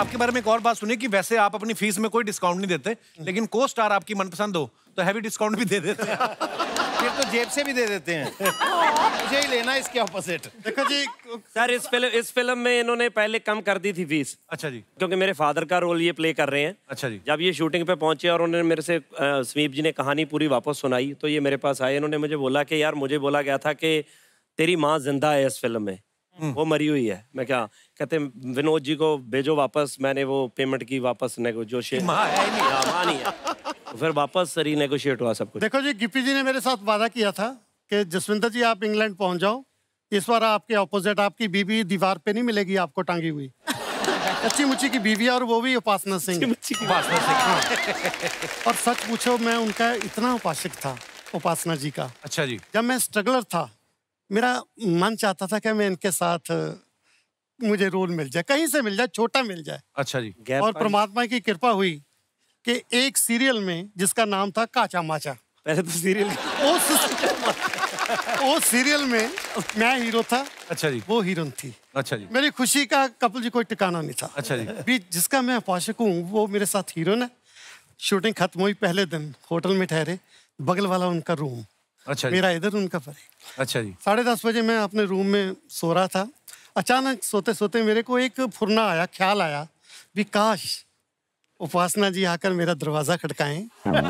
आपके बारे में एक और बात सुनी कि वैसे आप अपनी फीस में कोई डिस्काउंट नहीं देते, लेकिन को स्टार आपकी मनपसंद हो तो हैवी डिस्काउंट भी दे देते हैं। फिर तो जेब से भी दे देते हैं। मुझे ही लेना इसके ऑपोजिट। देखो जी सर, इस फिल्म में इन्होंने पहले कम कर दी थी फीस। अच्छा जी। क्योंकि मेरे फादर का रोल ये प्ले कर रहे हैं। अच्छा जी। जब ये शूटिंग पे पहुंचे और उन्होंने मेरे से स्वीप जी ने कहानी पूरी वापस सुनाई, तो ये मेरे पास आए। इन्होंने मुझे बोला कि यार, मुझे बोला गया था कि तेरी माँ जिंदा है इस फिल्म में, वो मरी हुई है। मैं क्या कहते, विनोद जी को भेजो वापस। मैंने वो पेमेंट की वापस नेगोशिएट, माँ नहीं है, तो फिर वापस रीनेगोशिएट हुआ सब कुछ। देखो जी, गिप्पी जी ने मेरे साथ वादा किया था कि जसविंदर जी आप इंग्लैंड पहुंच जाओ, इस बार आपके ऑपोजिट आपकी बीवी दीवार पे नहीं मिलेगी आपको टांगी हुई। अच्छी मुच्ची की बीवी है और वो भी उपासना सिंह। और सच पूछो, मैं उनका इतना उपासक था उपासना जी का। अच्छा जी। जब मैं स्ट्रगलर था, मेरा मन चाहता था कि मैं इनके साथ मुझे रोल मिल जाए, कहीं से मिल जाए, छोटा मिल जाए। अच्छा जी। और परमात्मा की कृपा हुई कि एक सीरियल में जिसका नाम था काचा माचा, पहले तो सीरियल, वो सीरियल में मैं हीरो था। अच्छा जी। वो हीरोइन थी। अच्छा जी। मेरी खुशी का कपिल जी कोई ठिकाना नहीं था। अच्छा जी। भी जिसका मैं उपासक हूँ वो मेरे साथ हीरोइन है। शूटिंग खत्म हुई, पहले दिन होटल में ठहरे, बगल वाला उनका रूम। अच्छा जी। मेरा इधर, उनका परे। अच्छा जी। 10:30 बजे मैं अपने रूम में सो रहा था। अचानक सोते सोते मेरे को एक फुरना आया, ख्याल आया भी काश उपासना जी आकर मेरा दरवाजा खटकाएं।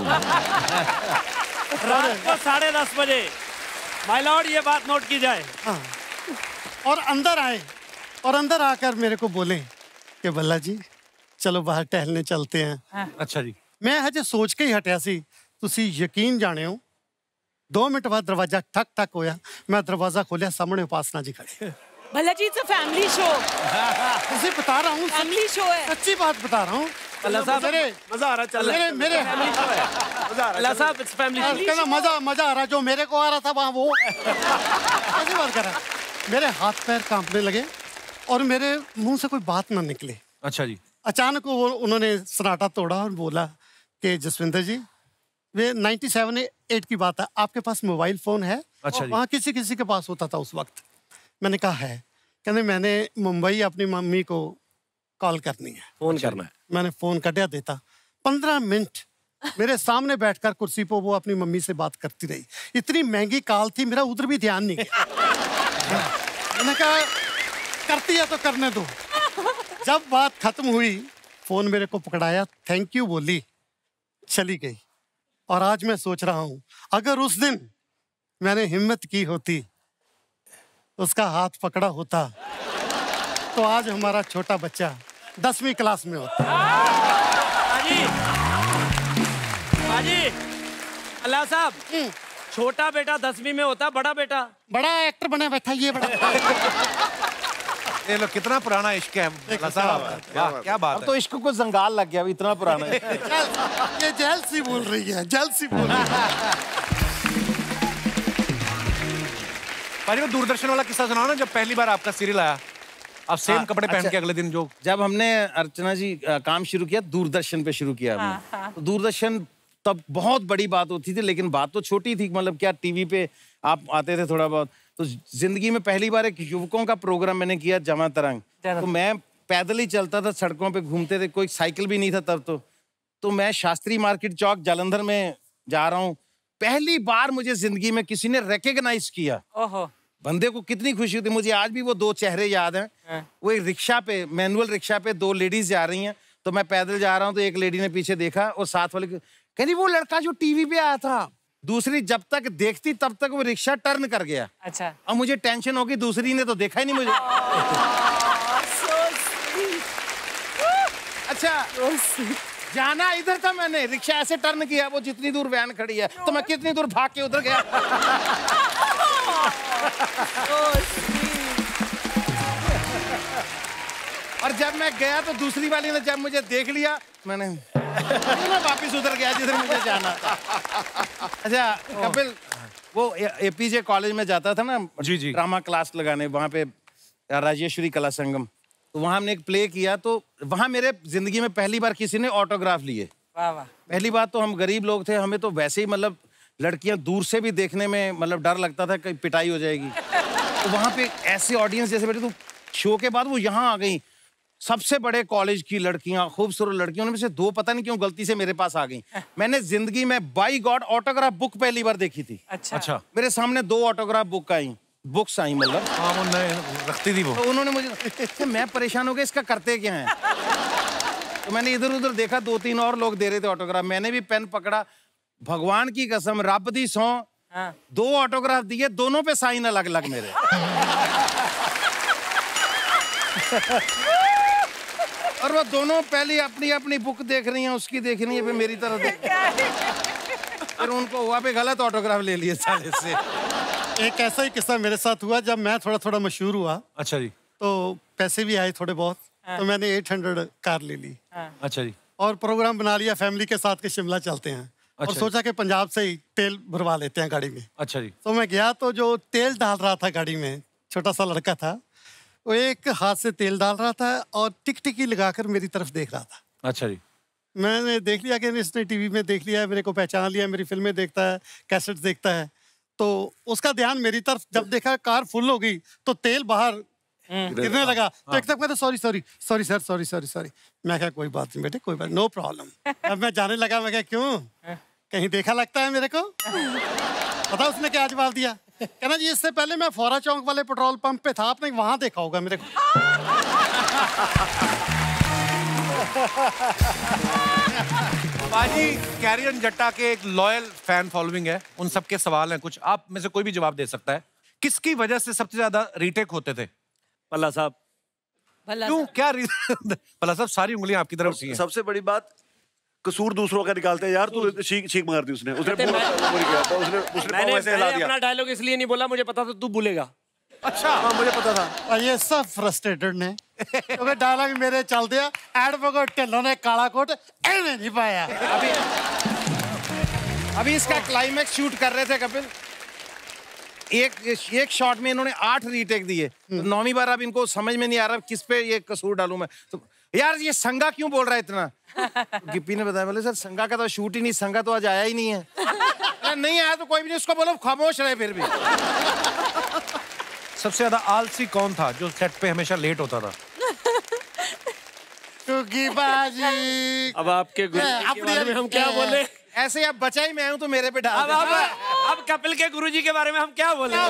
रात को 10:30 बजे। माय लॉर्ड, ये बात नोट की जाए। हाँ। और अंदर आए और अंदर आकर मेरे को बोले कि बल्ला जी चलो बाहर टहलने चलते हैं। अच्छा जी। मैं हजे सोच के ही हटिया सी, तुसी यकीन जाने हो 2 मिनट बाद दरवाजा ठक ठक होया। मैं दरवाजा खोलिया, सामने उपासना जी खड़े। भला जी, इट्स अ फैमिली शो। उसे बता रहा हूँ, फैमिली शो है, सच्ची बात बता रहा हूँ। अल्लाह साहब, मजा आ रहा, चल रहा है। मेरे अल्लाह साहब, इट्स फैमिली शो। मजा आ रहा, जो मेरे को आ रहा था वहाँ वो ऐसी बात कर रहा। मेरे हाथ पैर कांपने लगे और मेरे मुंह से कोई बात ना निकले। अच्छा जी। अचानक वो उन्होंने सन्नाटा तोड़ा और बोला कि जसविंदर जी, वे 97-8 की बात है, आपके पास मोबाइल फोन है? अच्छा जी। वहाँ किसी किसी के पास होता था उस वक्त। मैंने कहा है। कहते मैंने मुंबई अपनी मम्मी को कॉल करनी है, फोन करना है। मैंने फोन कटिया देता। 15 मिनट मेरे सामने बैठकर कुर्सी पर वो अपनी मम्मी से बात करती रही। इतनी महंगी कॉल थी, मेरा उधर भी ध्यान नहीं गया। मैंने कहा करती है तो करने दो। जब बात खत्म हुई, फोन मेरे को पकड़ाया, थैंक यू बोली, चली गई। और आज मैं सोच रहा हूं, अगर उस दिन मैंने हिम्मत की होती, उसका हाथ पकड़ा होता, तो आज हमारा छोटा बच्चा 10वीं क्लास में होता। बाजी, अल्लाह साहब, छोटा बेटा 10वीं में होता, बड़ा बेटा बड़ा एक्टर बना बैठा ये बड़ा। ये लो, कितना पुराना इश्क है साहब। क्या बात है। अब तो इश्क को जंगाल लग गया, इतना पुराना है। ये जेल सी बोल रही है, जेल सी बोल रही है। भाई, वो दूरदर्शन वाला किस्सा सुनाओ ना, जब पहली बार आपका सीरियल आया, आप सेम कपड़े पहन के अगले दिन जो। जब हमने अर्चना जी काम शुरू किया, दूरदर्शन पे शुरू किया हमने। तो दूरदर्शन तब बहुत बड़ी बात होती थी, लेकिन बात तो छोटी थी। मतलब क्या, टीवी पे आप आते थे थोड़ा बहुत। तो जिंदगी में पहली बार एक युवकों का प्रोग्राम मैंने किया, जमा तरंग। तो मैं पैदल ही चलता था, सड़कों पे घूमते थे, कोई साइकिल भी नहीं था तब। तो मैं शास्त्री मार्केट चौक जालंधर में जा रहा हूँ, पहली बार मुझे जिंदगी में किसी ने रिकॉग्नाइज किया। बंदे को कितनी खुशी होती। मुझे आज भी वो 2 चेहरे याद हैं। वो एक रिक्शा पे, मैनुअल रिक्शा पे 2 लेडीज जा रही हैं। तो मैं पैदल जा रहा हूँ, तो एक लेडी ने पीछे देखा और साथ वाले कहती, वो लड़का जो टीवी पे आया था। दूसरी जब तक देखती तब तक वो रिक्शा टर्न कर गया। अच्छा। अब मुझे टेंशन होगी, दूसरी ने तो देखा ही नहीं मुझे। अच्छा, जाना इधर था, मैंने रिक्शा ऐसे टर्न किया, वो जितनी दूर वैन खड़ी है, तो मैं कितनी दूर भाग के उधर गया। और जब मैं गया तो दूसरी वाली ने जब मुझे देख लिया, मैंने वापिस उधर गया जिधर मुझे जाना था। अच्छा कपिल, वो एपीजे कॉलेज में जाता था ना, जी जी, ड्रामा क्लास लगाने, वहाँ पे राजेश्वरी कला संगम। तो वहाँ हमने एक प्ले किया, तो वहाँ मेरे जिंदगी में पहली बार किसी ने ऑटोग्राफ लिए। वाह वाह। पहली बात तो हम गरीब लोग थे, हमें तो वैसे ही मतलब लड़कियां दूर से भी देखने में मतलब डर लगता था कहीं पिटाई हो जाएगी। तो वहाँ पे ऐसे ऑडियंस जैसे बैठे, तो शो के बाद वो यहाँ आ गई, सबसे बड़े कॉलेज की लड़कियां, खूबसूरत लड़कियों, उनमें से 2 पता नहीं क्यों गलती से मेरे पास आ गई। मैंने जिंदगी में बाय गॉड ऑटोग्राफ बुक पहली बार देखी थी। अच्छा। मेरे सामने 2 ऑटोग्राफ बुक्स आई मतलब। हाँ, वो नए रखती थी वो। तो उन्होंने मुझे मैं परेशान हो गया, इसका करते क्या है। तो मैंने इधर उधर देखा, 2-3 और लोग दे रहे थे ऑटोग्राफ। मैंने भी पेन पकड़ा, भगवान की कसम, रब दी सौ, 2 ऑटोग्राफ दिए, दोनों पे साइन अलग अलग मेरे। और वो दोनों पहले अपनी अपनी बुक देख रही हैं, उसकी देख रही है, फिर मेरी तरफ देख। फिर उनको हुआ पे गलत ऑटोग्राफ ले लिए साले से। एक ऐसा ही किस्सा मेरे साथ हुआ जब मैं थोड़ा थोड़ा मशहूर हुआ। अच्छा जी। तो पैसे भी आए थोड़े बहुत, तो मैंने 800 कार ले ली। अच्छा जी। और प्रोग्राम बना लिया फैमिली के साथ के शिमला चलते हैं। और अच्छा। सोचा कि पंजाब से ही तेल भरवा लेते हैं गाड़ी में। अच्छा जी। तो मैं गया, तो जो तेल डाल रहा था गाड़ी में, छोटा सा लड़का था, वो एक हाथ से तेल डाल रहा था और टिकटिकी लगाकर मेरी तरफ देख रहा था। अच्छा जी। मैंने देख लिया कि इसने टीवी में देख लिया है, मेरे को पहचान लिया, मेरी फिल्में देखता है, कैसेट देखता है। तो उसका ध्यान मेरी तरफ जब देखा, कार फुल हो गई तो तेल बाहर गिरने लगा। तो एक तक मैं तो सॉरी सॉरी। मैं क्या कोई बात नहीं बेटे, कोई बात, नो प्रॉब्लम। अब मैं जाने लगा, मैं क्या क्यों, कहीं देखा लगता है मेरे को। पता उसने क्या जवाब दिया? कहना जी इससे पहले मैं फोरा चौक वाले पेट्रोल पंप पे था, आपने वहां देखा होगा मेरे को। बाजी, कैरी ऑन जट्टा के एक लॉयल फैन फॉलोइंग है, उन सबके सवाल हैं कुछ, आप में से कोई भी जवाब दे सकता है। किसकी वजह से सबसे ज्यादा रीटेक होते थे? पल्ला साहब। क्यों, क्या रीजन? पल्ला साहब, सारी उंगलियां आपकी तरफ से हैं। सबसे बड़ी बात, कसूर दूसरों का निकालते हैं यार। तू चीख मार दी उसने किया था, उसने मैंने ऐसे हिला दिया। अपना डायलॉग इसलिए नहीं बोला, मुझे पता था तू बोलेगा। अच्छा। हाँ, मुझे पता था। और ये सब फ्रस्ट्रेटेड ने, क्योंकि डायलॉग मेरे चल दिया, एडवोकेट ढिल्लों ने काला कोट एने नहीं पाया। अभी इसका क्लाइमैक्स शूट कर रहे थे कपिल, एक शॉट में इन्होंने 8 रीटेक दिए। तो 9वीं बार अब इनको समझ में नहीं आ रहा किस पे ये कसूर डालूं मैं। तो यार ये संगा क्यों बोल रहा है इतना? तो गिप्पी ने बताया, बोले सर संगा का तो शूट ही नहीं, संगा तो आज आया ही नहीं है। नहीं आया तो कोई भी नहीं, उसको बोलो खामोश रहे फिर भी। सबसे ज्यादा आलसी कौन था जो सेट पे हमेशा लेट होता था? क्योंकि बाजी अब आपके गुरुजी के बारे में हम क्या बोले? ऐसे अब बचा ही मैं हूं तो मेरे पे डाल दे। अब कपिल के गुरुजी के बारे में हम क्या बोले?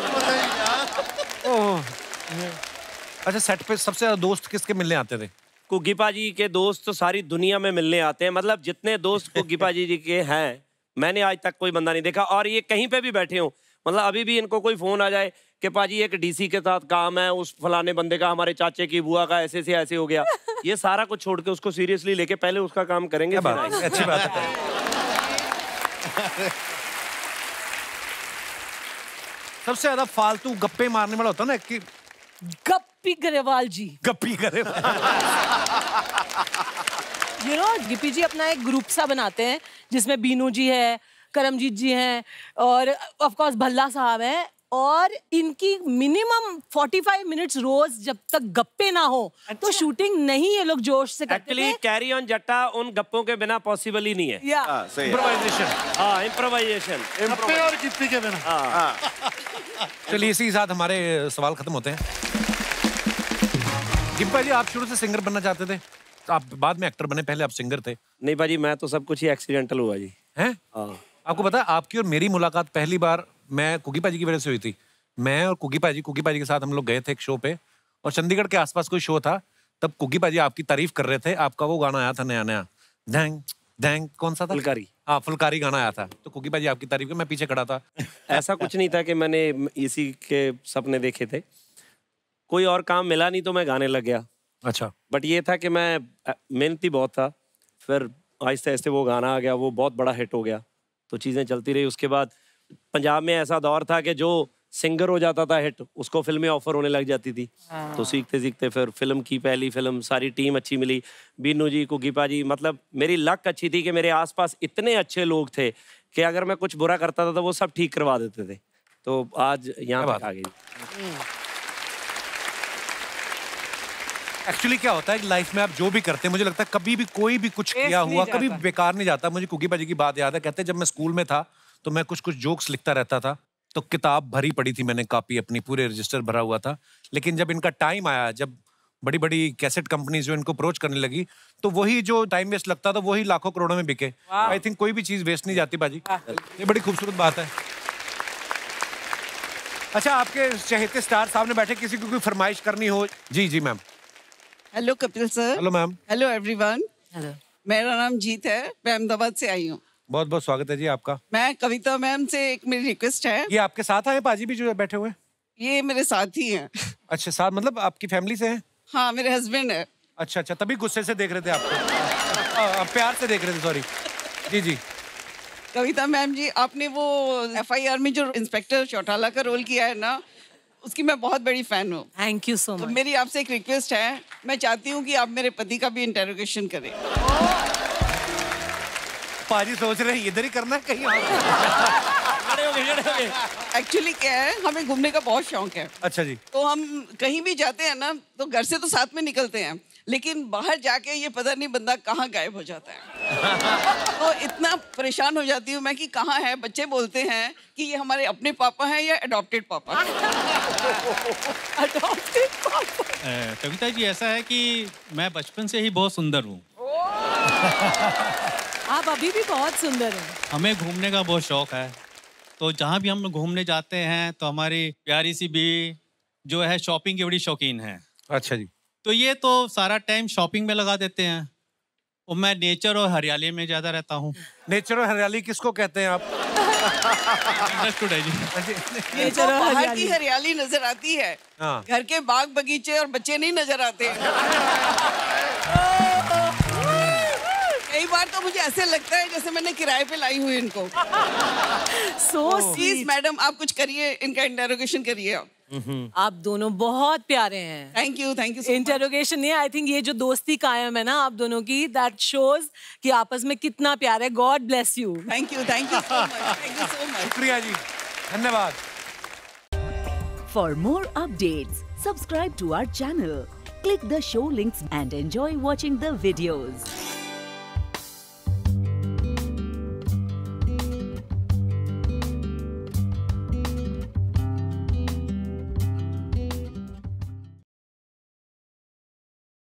अच्छा, सेट पे सबसे ज्यादा दोस्त किसके मिलने आते थे? कुग्गी पाजी के दोस्त तो सारी दुनिया में मिलने आते हैं। मतलब जितने दोस्त कुग्गी पाजी जी के हैं, मैंने आज तक कोई बंदा नहीं देखा। और ये कहीं पे भी बैठे हो, मतलब अभी भी इनको कोई फोन आ जाए कि पाजी एक डीसी के साथ काम है, उस फलाने बंदे का, हमारे चाचे की बुआ का ऐसे से ऐसे हो गया, ये सारा कुछ छोड़ के उसको सीरियसली लेके पहले उसका काम करेंगे। अच्छी बात है। सबसे ज्यादा फालतू गप्पे मारने वाला होता ना कि गप्पी ग्रेवाल जी। गप्पी करे। गिप्पी जी अपना एक ग्रुप सा बनाते हैं जिसमें बीनू जी है, करमजीत जी हैं और ऑफ कोर्स भल्ला साहब हैं। और इनकी मिनिमम 45 मिनट्स रोज जब तक गप्पे ना हो तो शूटिंग नहीं ये लोग जोश से करते एक्चुअली कैरी ऑन जट्टा उन गप्पों के बिना पॉसिबल ही नहीं है। इम्प्रोवाइजेशन। हाँ, इम्प्रोवाइजेशन। गप्पे और गिप्पी के बिना। चलिए, इसी के साथ हमारे सवाल खत्म होते हैं। गिप्पा जी, आप शुरू से सिंगर बनना चाहते थे? आप बाद में एक्टर बने, पहले आप सिंगर थे। नहीं भाजी, मैं तो सब कुछ ही एक्सीडेंटल हुआ जी। हैं? आपको पता है, आपकी और मेरी मुलाकात पहली बार मैं कुग्गी पाजी की वजह से हुई थी। मैं और कुग्गी पाजी के साथ हम लोग गए थे एक शो पे, और चंडीगढ़ के आसपास कोई शो था। तब कुग्गी पाजी आपकी तारीफ कर रहे थे। आपका वो गाना आया था नया नया, धैंग धैंग, कौन सा था? फुलकारी। हाँ, फुलकारी गाना आया था। तो कुग्गी पाजी आपकी तारीफ, मैं पीछे खड़ा था। ऐसा कुछ नहीं था कि मैंने इसी के सपने देखे थे, कोई और काम मिला नहीं तो मैं गाने लग गया। अच्छा। बट ये था कि मैं मेहनती बहुत था, फिर आहिस्ते आहिस्ते वो गाना आ गया, वो बहुत बड़ा हिट हो गया, तो चीज़ें चलती रही। उसके बाद पंजाब में ऐसा दौर था कि जो सिंगर हो जाता था हिट, उसको फिल्में ऑफर होने लग जाती थी। तो सीखते सीखते फिर फिल्म की पहली फिल्म, सारी टीम अच्छी मिली, बीनू जी, कुग्गी पाजी। मतलब मेरी लक अच्छी थी कि मेरे आसपास इतने अच्छे लोग थे कि अगर मैं कुछ बुरा करता था तो वो सब ठीक करवा देते थे। तो आज यहाँ तक आ गई। एक्चुअली क्या होता है कि लाइफ में आप जो भी करते हैं, मुझे लगता है कभी भी कोई भी कुछ किया हुआ कभी बेकार नहीं जाता। मुझे कुग्गी पाजी की बात याद है, कहते जब मैं स्कूल में था तो मैं कुछ जोक्स लिखता रहता था, तो किताब भरी पड़ी थी मैंने, कॉपी अपनी पूरे रजिस्टर भरा हुआ था। लेकिन जब इनका टाइम आया, जब बड़ी बड़ी कैसेट कंपनीज जो इनको अप्रोच करने लगी, तो वही जो टाइम वेस्ट लगता था वही लाखों करोड़ों में बिके। आई थिंक कोई भी चीज वेस्ट नहीं जाती बाजी, ये बड़ी खूबसूरत बात है। अच्छा, आपके चहेते स्टार सामने बैठे, किसी को कोई फरमाइश करनी हो? जी जी ma'am. Hello Kapil sir. Hello ma'am. Hello everyone. Hello. मेरा नाम जीत है, मैं अहमदाबाद से आई हूँ। बहुत बहुत स्वागत है जी आपका। मैं कविता मैम से एक मेरी रिक्वेस्ट है। ये आपके साथ आए पाजी भी जो बैठे हुए? ये मेरे साथ ही हैं। अच्छा, साथ मतलब आपकी फैमिली से हैं? हाँ, मेरे हस्बैंड है। अच्छा अच्छा, तभी गुस्से से देख रहे थे आपको। प्यार से देख रहे थे, सॉरी। जी जी। कविता मैम जी, आपने वो FIR में जो इंस्पेक्टर चौटाला का रोल किया है ना, उसकी मैं बहुत बड़ी फैन हूँ। थैंक यू सो तो मच। मेरी आपसे एक रिक्वेस्ट है, मैं चाहती हूँ कि आप मेरे पति का भी इंटेरोगेशन करें। पाजी सोच रहे हैं इधर ही करना है कहीं और? एक्चुअली क्या है, हमें घूमने का बहुत शौक है। अच्छा जी। तो हम कहीं भी जाते हैं ना, तो घर से तो साथ में निकलते हैं, लेकिन बाहर जाके ये पता नहीं बंदा कहाँ गायब हो जाता है। तो इतना परेशान हो जाती हूँ मैं कि कहाँ है। बच्चे बोलते हैं कि ये हमारे अपने पापा हैं या अडॉप्टेड पापा। अडॉप्टेड पापा। कविता जी, ऐसा है कि मैं बचपन से ही बहुत सुंदर हूँ। आप अभी भी बहुत सुंदर हैं। हमें घूमने का बहुत शौक है, तो जहाँ भी हम घूमने जाते हैं तो हमारी प्यारी सी बीवी जो है शॉपिंग की बड़ी शौकीन है। अच्छा जी। तो ये तो सारा टाइम शॉपिंग में लगा देते हैं, और मैं नेचर और हरियाली में ज्यादा रहता हूँ। नेचर और हरियाली किसको कहते हैं आप? अंडरस्टूड है जी। नेचर और बाहर हरियाली। की हरियाली नजर आती है, हाँ। घर के बाग बगीचे और बच्चे नहीं नजर आते। कई बार तो मुझे ऐसे लगता है जैसे मैंने किराए पे लाई हुई इनको। सो प्लीज मैडम, आप कुछ करिए, इनका इंटेरोगेशन करिए। आप दोनों बहुत प्यारे हैं। Thank you so much। Interrogation नहीं, आई थिंक ये जो दोस्ती कायम है ना आप दोनों की, दैट शोज कि आपस में कितना प्यार है। God bless you. Thank you so much। Thank you so much। शुक्रिया जी, धन्यवाद। For more updates, subscribe to our channel, click the show links and enjoy watching the videos.